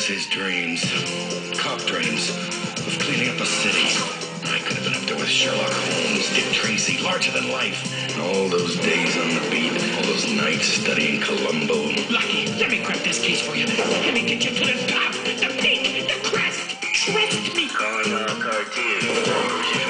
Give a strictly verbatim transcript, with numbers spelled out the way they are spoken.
has his dreams, cop dreams, of cleaning up a city. I could have been up there with Sherlock Holmes, Dick Tracy, larger than life. And all those days on the beat, all those nights studying Columbo. Lucky, let me crack this case for you. Let me get you to the top, the peak, the crest. Trust me. Calling all cartoons.